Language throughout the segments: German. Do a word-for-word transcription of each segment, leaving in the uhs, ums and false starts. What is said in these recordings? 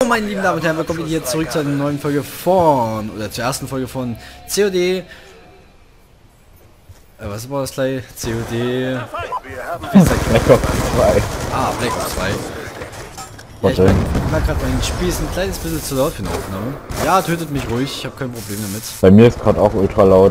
meine lieben Damen und Herren, willkommen hier zurück zu einer neuen Folge von, oder zur ersten Folge von C O D. Äh, was war das gleich? C O D... Black Ops zwei. Ah, Black Ops zwei. Ja, ich merke gerade, mein Spiel ist ein kleines bisschen zu laut für eine Aufnahme. Ja, tötet mich ruhig, ich habe kein Problem damit. Bei mir ist gerade auch ultra laut.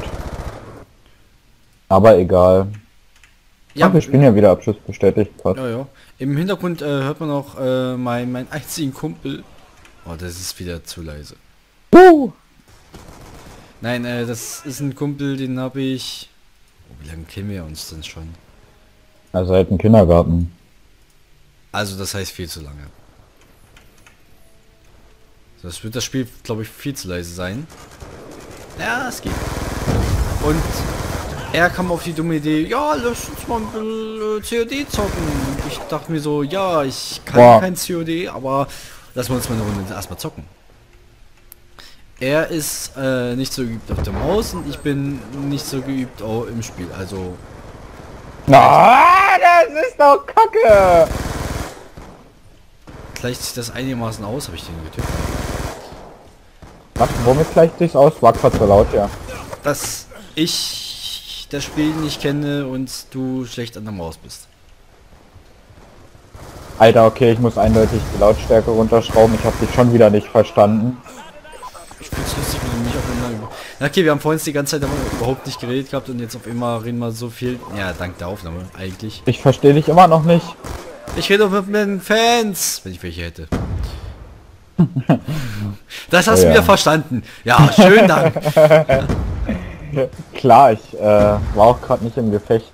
Aber egal. Ja, Ach, wir spielen ja wieder Abschluss bestätigt. Fast. Ja, ja. Im Hintergrund äh, hört man auch äh, mein, mein einzigen Kumpel. Oh, das ist wieder zu leise. Uh. Nein, äh, das ist ein Kumpel, den habe ich... Oh, wie lange kennen wir uns denn schon? Also seit dem Kindergarten. Also das heißt viel zu lange. Das wird das Spiel, glaube ich, viel zu leise sein. Ja, es geht. Und er kam auf die dumme Idee, ja, lass uns mal ein bisschen äh, C O D zocken. Ich dachte mir so, ja, ich kann Boah. kein C O D, aber lassen wir uns mal eine Runde erstmal zocken. Er ist äh, nicht so geübt auf der Maus und ich bin nicht so geübt auch im Spiel, also... Na, das ist doch Kacke! Gleicht sich das einigermaßen aus, habe ich den getippt. Was, womit gleicht sich aus? War gerade so laut, ja. Dass ich das Spiel nicht kenne und du schlecht an der Maus bist. Alter, okay, ich muss eindeutig die Lautstärke runterschrauben. Ich habe dich schon wieder nicht verstanden. Ich find's lustig, wie du mich auf einmal über... Okay, wir haben vorhin die ganze Zeit überhaupt nicht geredet gehabt und jetzt auf einmal reden wir so viel. Ja, dank der Aufnahme, eigentlich. Ich verstehe dich immer noch nicht. Ich rede doch mit den Fans, wenn ich welche hätte. Das hast oh, du ja. wieder verstanden. Ja, schönen Dank. Klar, ich äh, war auch gerade nicht im Gefecht.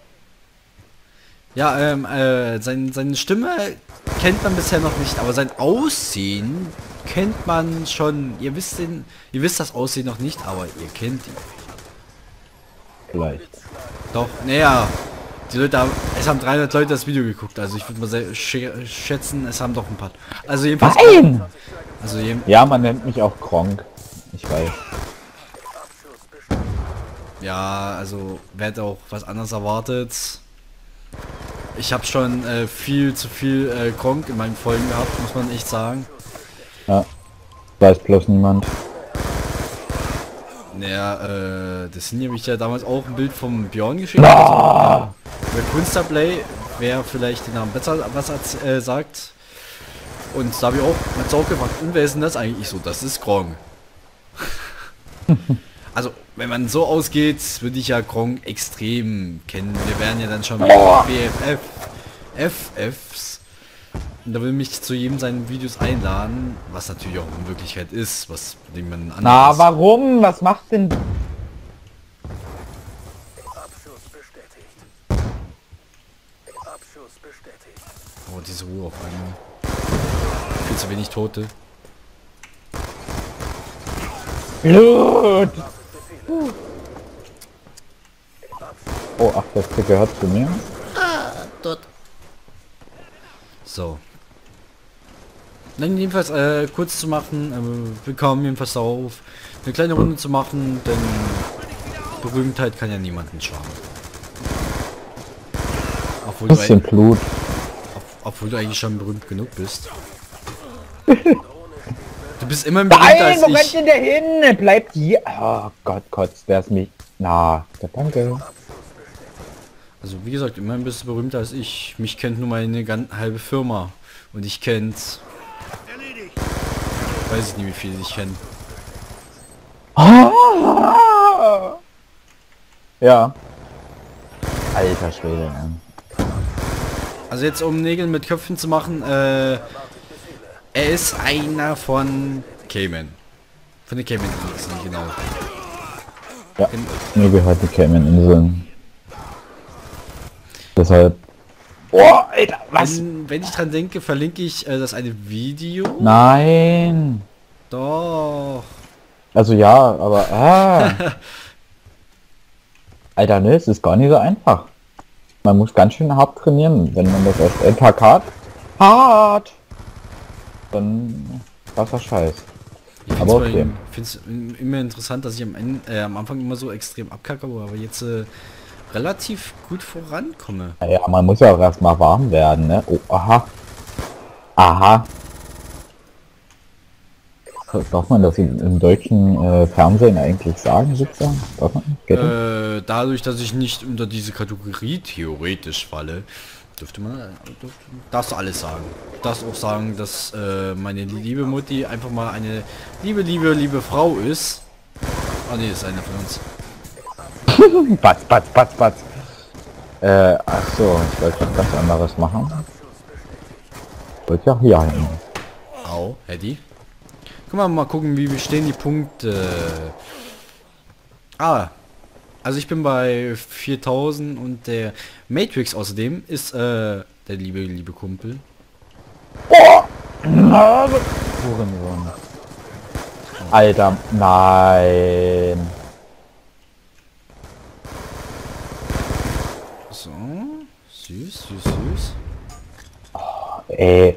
Ja, ähm, äh, sein, seine Stimme kennt man bisher noch nicht, aber sein Aussehen kennt man schon. Ihr wisst den, ihr wisst das Aussehen noch nicht, aber ihr kennt ihn. Vielleicht. Doch, naja, die Leute haben, es haben dreihundert Leute das Video geguckt, also ich würde mal sehr sch schätzen, es haben doch ein paar. Also jedenfalls. Nein! Also jeden ja, man nennt mich auch Kronk. Ich weiß. Ja, also wer hätte auch was anderes erwartet. Ich habe schon äh, viel zu viel äh, Kronk in meinen Folgen gehabt, muss man echt sagen. Ja, weiß bloß niemand. Naja, äh, das sind habe ich ja damals auch ein Bild vom Björn geschickt. No! Also, der Kunsterplay, wer vielleicht den Namen besser was äh, sagt. Und da habe ich auch mit Sau gefragt, und wer ist denn das eigentlich so? Das ist Kronk. Also, wenn man so ausgeht, würde ich ja Kronk extrem kennen. Wir wären ja dann schon B F F, F Fs. Und da will mich zu jedem seinen Videos einladen, was natürlich auch in Wirklichkeit ist, was dem man anders. Na, warum? Was macht denn? Abschuss bestätigt. Abschuss bestätigt. Oh, diese Ruhe auf einmal. Viel zu wenig Tote. Blut! Oh, ach, das gehört zu mir. Ah, dort. So. Dann jedenfalls äh, kurz zu machen, äh, wir kommen jedenfalls darauf, eine kleine Runde zu machen, denn Berühmtheit kann ja niemanden schaden. Obwohl, bisschen du, Blut. ob, obwohl du eigentlich schon berühmt genug bist. Du bist immer berühmter Nein, als wo ich. rennt denn der hin? Bleibt hier. Oh Gott, kotzt der ist mich. Na, ja, danke. Also wie gesagt, immerhin bist du berühmter als ich. Mich kennt nur meine ganze halbe Firma. Und ich kennt... Weiß ich nicht, wie viele ich kenne. Ja. Alter Schwede. Ne? Also jetzt um Nägel mit Köpfen zu machen, äh... er ist einer von Cayman. Von den Cayman Inseln, genau. Ja, mir gehört die Cayman Inseln. Deshalb... Oh, Alter, was? Wenn, wenn ich dran denke, verlinke ich äh, das eine Video. Nein. Doch. Also ja, aber... Ah. Alter, ne, es ist gar nicht so einfach. Man muss ganz schön hart trainieren, wenn man das erst einen Tag hat. Hart! Dann was er scheiß. Ich aber okay. finde es immer interessant, dass ich am, Ende, äh, am Anfang immer so extrem abkacke, aber jetzt äh, relativ gut vorankomme. Ja, man muss ja auch erstmal warm werden, ne? Oh, aha. Aha. Darf man das im, im deutschen äh, Fernsehen eigentlich sagen, sozusagen? Darf man? Geht das? Äh, dadurch, dass ich nicht unter diese Kategorie theoretisch falle, dürfte man, dürfte, darfst du alles sagen. Du darfst auch sagen, dass äh, meine liebe Mutti einfach mal eine liebe, liebe, liebe Frau ist. Ah nee, ist einer von uns. Batz, batz, batz, batz. Äh, ach so, ich wollte was ganz anderes machen. Ich wollte ja hier hin. Au, Eddie. Guck mal, mal gucken, wie stehen die Punkte. Ah, also ich bin bei viertausend und der Matrix außerdem ist äh, der liebe, liebe Kumpel. Hurensohn. Alter, nein. So, süß, süß, süß. Ey.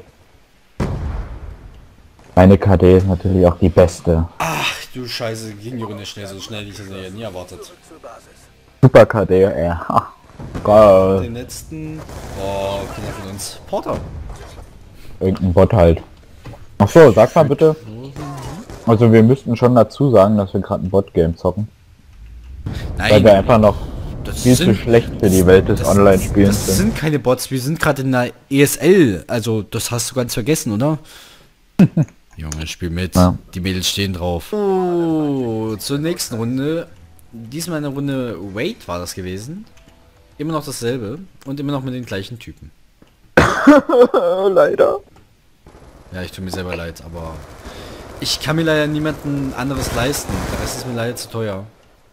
Meine K D ist natürlich auch die beste. Ach du Scheiße, ging die Runde schnell, so schnell, wie ich das ja nie erwartet. Zur Basis. Super K D, ey. Ha. Geil. Den letzten, oh, Kinder von uns. Porter. Irgendein Bot halt. Ach so, sag mal bitte. Also wir müssten schon dazu sagen, dass wir gerade ein Bot-Game zocken. Weil wir Nein, einfach noch das viel zu schlecht für die Welt des das- Online-Spielens das sind. sind keine Bots, wir sind gerade in der E S L. Also, das hast du ganz vergessen, oder? Junge, spiel mit. Ja. Die Mädels stehen drauf. Oh, zur nächsten Runde. Diesmal eine Runde Wait war das gewesen. Immer noch dasselbe. Und immer noch mit den gleichen Typen. Leider. Ja, ich tue mir selber leid, aber... Ich kann mir leider niemanden anderes leisten. Der Rest ist mir leider zu teuer.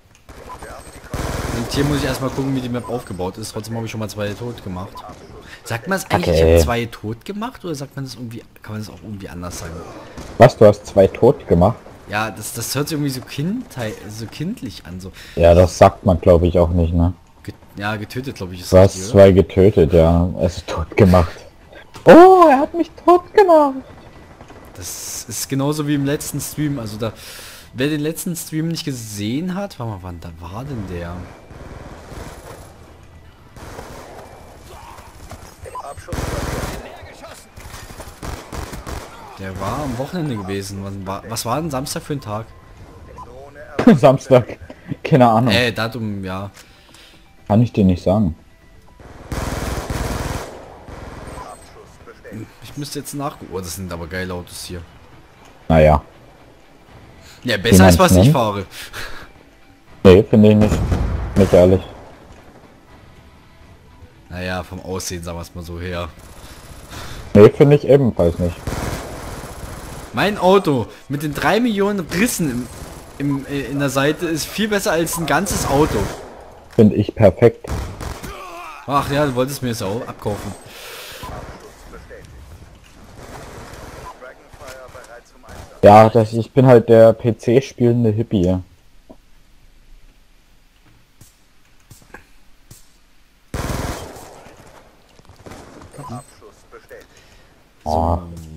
Und hier muss ich erstmal gucken, wie die Map aufgebaut ist. Trotzdem habe ich schon mal zwei tot gemacht. Sagt man es eigentlich, ich Okay. habe zwei tot gemacht? Oder sagt man das irgendwie, kann man das auch irgendwie anders sagen? Was, du hast zwei tot gemacht? Ja, das, das hört sich irgendwie so, kindheit, so kindlich an. So, Ja, das sagt man glaube ich auch nicht, ne? Ge ja, getötet, glaube ich, ist Du hast richtig, oder? zwei getötet, ja. Es ist tot gemacht. Oh, er hat mich tot gemacht. Das ist genauso wie im letzten Stream. Also da, wer den letzten Stream nicht gesehen hat, warte mal, wann da war denn der? Abschuss. Der war am Wochenende gewesen. Wann war, was war denn Samstag für ein Tag? Drohne Samstag. Keine Ahnung. Äh, Datum, ja. Kann ich dir nicht sagen. Abschuss bestätigt. Ich müsste jetzt nachgucken. Oh, das sind aber geile Autos hier. Naja. Ja, besser als was meinst du, ich ne? fahre. Nee, finde ich nicht. Nicht ehrlich. Naja, vom Aussehen sagen wir es mal so her. Nee, finde ich ebenfalls nicht. Mein Auto mit den drei Millionen Rissen im, im, äh, in der Seite ist viel besser als ein ganzes Auto. Finde ich perfekt. Ach ja, du wolltest mir das auch abkaufen. Bestätigt. Dragonfire bereit zum Einsatz. Ja, das, ich bin halt der P C-spielende Hippie. Abschuss bestätigt. Oh.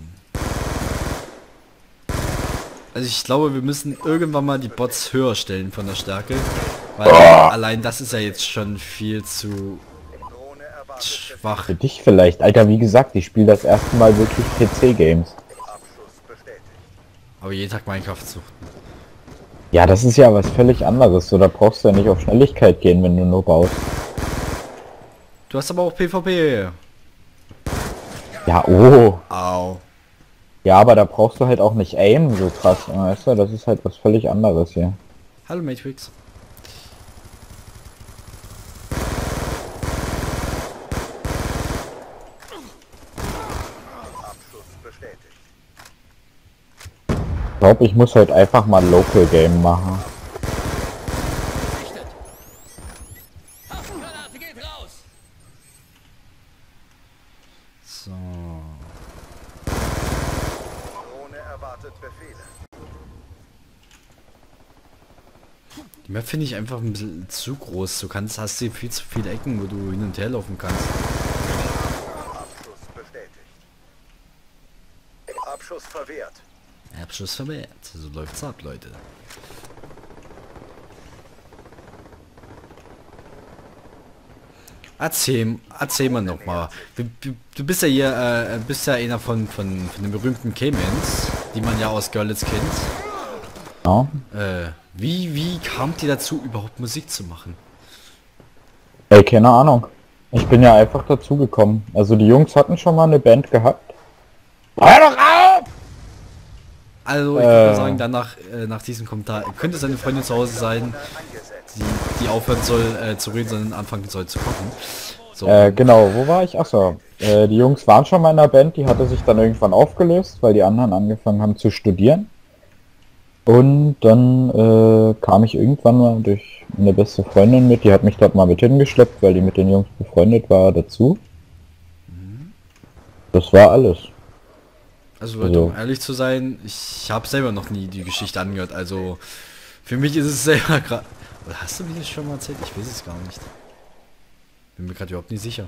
Also ich glaube, wir müssen irgendwann mal die Bots höher stellen von der Stärke. Weil allein das ist ja jetzt schon viel zu Drohne erwartet. schwach. Für dich vielleicht. Alter, wie gesagt, ich spiele das erste Mal wirklich P C-Games. Abschuss bestätigt. Aber jeden Tag Minecraft suchen. Ja, das ist ja was völlig anderes. So, da brauchst du ja nicht auf Schnelligkeit gehen, wenn du nur baust. Du hast aber auch PvP. Ja, oh. Au. Ja, aber da brauchst du halt auch nicht aim so krass. Weißt du, das ist halt was völlig anderes hier. Hallo Matrix. Abschuss bestätigt. Ich glaube, ich muss heute einfach mal Local Game machen. Waffengranate geht raus! So. Drohne erwartet Befehle. Die Map finde ich einfach ein bisschen zu groß. Du kannst, hast hier viel zu viele Ecken, wo du hin und her laufen kannst. Abschuss bestätigt. Abschuss verwehrt. Abschuss verwehrt. So läuft's ab, Leute. Erzähl, erzähl mal noch mal. Du, du, du bist ja hier, äh, bist ja einer von, von, von den berühmten Caymans. die man ja aus Görlitz kennt. Ja. Äh, wie, wie kamt ihr dazu, überhaupt Musik zu machen? Ey, keine Ahnung. Ich bin ja einfach dazugekommen. Also die Jungs hatten schon mal eine Band gehabt. Hör doch auf! Also ich würde Äh. mal sagen, danach, äh, nach diesem Kommentar, könnte seine Freundin zu Hause sein, die, die aufhören soll äh, zu reden, sondern anfangen soll zu kochen. So. Äh, genau, wo war ich? Achso, äh, die Jungs waren schon mal in einer Band, die hatte sich dann irgendwann aufgelöst, weil die anderen angefangen haben zu studieren. Und dann äh, kam ich irgendwann mal durch eine beste Freundin mit, die hat mich dort mal mit hingeschleppt, weil die mit den Jungs befreundet war, dazu. Das war alles. Also Leute, Also- um ehrlich zu sein, ich habe selber noch nie die Geschichte angehört, also für mich ist es selber gerade... Oder hast du mir das schon mal erzählt? Ich weiß es gar nicht. Bin mir gerade überhaupt nicht sicher.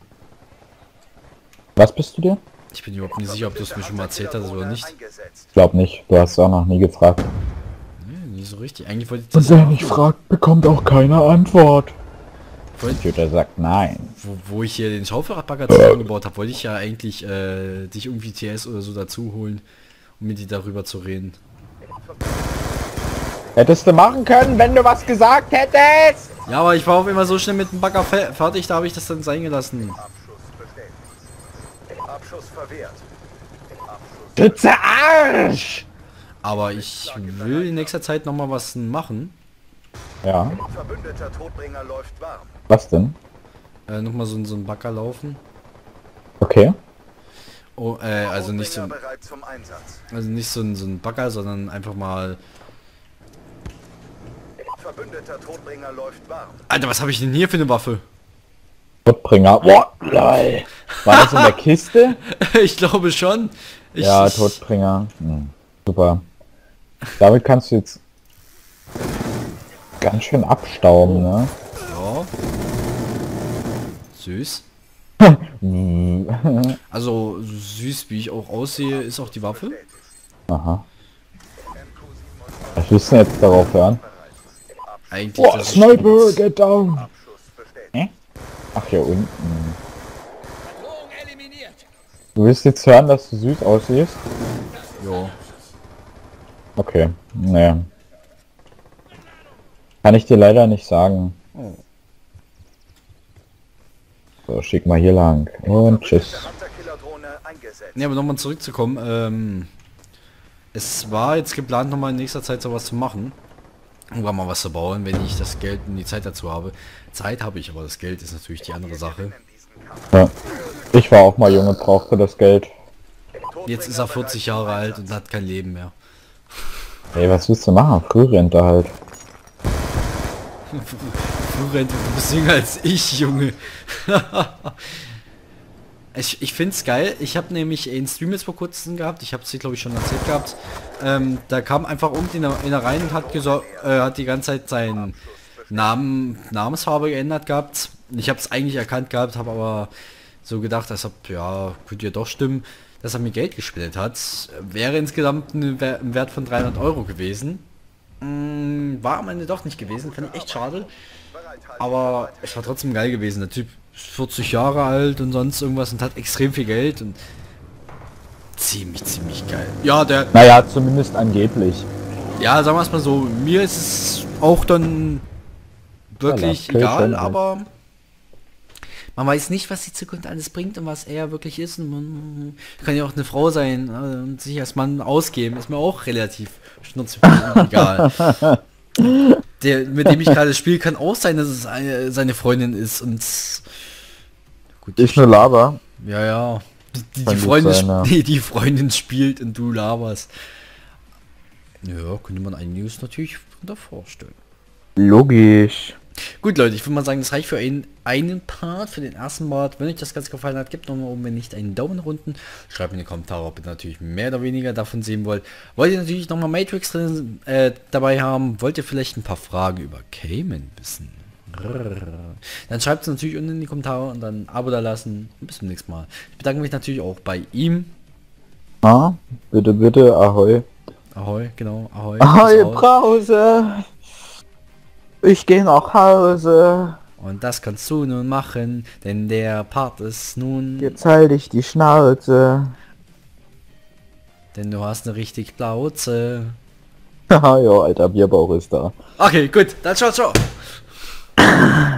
Was bist du dir? Ich bin überhaupt nicht sicher, ob du es mir schon mal erzählt hast oder nicht. Ich glaube nicht, du hast auch noch nie gefragt. Nee, nie so richtig. Eigentlich wollte ich das... fragt, bekommt auch keine Antwort. Wollte, Computer sagt nein. wo, wo ich hier den Schaufelradbagger zusammengebaut habe, wollte ich ja eigentlich äh, dich irgendwie T S oder so dazu holen, um mit dir darüber zu reden. Hättest du machen können, wenn du was gesagt hättest! Ja, aber ich war auf immer so schnell mit dem Bagger fe fertig, da habe ich das dann sein gelassen. Abschuss verwehrt. Stütze Arsch! Aber ich will in nächster Zeit noch mal was machen. Ja, Verbündeter Todbringer läuft warm. was denn? Äh, noch mal so, so einen Bagger laufen. Okay. Oh, äh, also nicht so, Todbringer bereit zum Einsatz. also nicht so, ein- so ein Bagger, sondern einfach mal... Verbündeter Todbringer läuft warm. Alter, was habe ich denn hier für eine Waffe? Todbringer. Boah, lol. War das in der Kiste? Ich glaube schon. Ich, Ja, ich, Todbringer. Hm, super. Damit kannst du jetzt ganz schön abstauben, ne? Ja. Süß. Also süß, wie ich auch aussehe, ist auch die Waffe. Aha. Was willst du denn jetzt darauf hören? Eigentlich. Boah, das ist Sniper, get down! Abschuss bestätigt. Ach, hier unten. Du willst jetzt hören, dass du süß aussiehst? Jo. Okay, nee. Kann ich dir leider nicht sagen. Oh. So, schick mal hier lang. Und tschüss. Hunter-Killer-Drohne eingesetzt. Ne, aber nochmal zurückzukommen. Ähm, es war jetzt geplant, nochmal in nächster Zeit sowas zu machen. Irgendwann mal was zu bauen, wenn ich das Geld und die Zeit dazu habe. Zeit habe ich, aber das Geld ist natürlich die andere Sache. Ja. Ich war auch mal jung und brauchte das Geld. Jetzt ist er vierzig Jahre alt und hat kein Leben mehr. Ey, was willst du machen? Frührente halt. Florent, du bist jünger als ich, Junge. ich ich finde es geil. Ich habe nämlich einen Stream jetzt vor kurzem gehabt. Ich habe es dir, glaube ich, schon erzählt gehabt. Ähm, da kam einfach irgendeiner einer rein und hat, geso äh, hat die ganze Zeit seinen Namen, Namensfarbe geändert gehabt. Ich habe es eigentlich erkannt gehabt, habe aber so gedacht, dass ja, könnte ja doch stimmen, dass er mir Geld gespendet hat. Wäre insgesamt ein Wert von dreihundert Euro gewesen. Mm, war am Ende doch nicht gewesen, fand ich echt schade. Aber es war trotzdem geil gewesen. Der Typ ist vierzig Jahre alt und sonst irgendwas und hat extrem viel Geld und ziemlich, ziemlich geil. Ja, der, Naja, zumindest angeblich. ja, sagen wir es mal so, mir ist es auch dann wirklich Ja, das egal, schon, aber man weiß nicht, was die Zukunft alles bringt und was er wirklich ist. Und man kann ja auch eine Frau sein äh, und sich als Mann ausgeben, ist mir auch relativ schnurzig egal. Der, mit dem ich gerade spiele, kann auch sein, dass es eine, seine Freundin ist und gut, Ich nur Laber. ja, ja. Die, die, Kann die, gut Freundin, sein, ja. die, die Freundin spielt und du laberst. Ja, könnte man einiges natürlich darunter vorstellen. Logisch. Gut, Leute, ich würde mal sagen, das reicht für einen, einen Part, für den ersten Part. Wenn euch das Ganze gefallen hat, gebt nochmal oben, wenn nicht, einen Daumen nach unten. Schreibt in die Kommentare, ob ihr natürlich mehr oder weniger davon sehen wollt. Wollt ihr natürlich nochmal Matrix drin, äh, dabei haben? Wollt ihr vielleicht ein paar Fragen über Cayman wissen? Dann schreibt es natürlich unten in die Kommentare und dann ein Abo da lassen. Und bis zum nächsten Mal. Ich bedanke mich natürlich auch bei ihm. Ah, bitte, bitte, ahoi. Ahoi, genau, ahoi. Ahoi, Bis raus. Brause. Ich gehe nach Hause. Und das kannst du nun machen, denn der Part ist nun... Jetzt halt ich die Schnauze. Denn du hast eine richtig Plauze. Haha, ja, alter Bierbauch ist da. Okay, gut, dann ciao, ciao.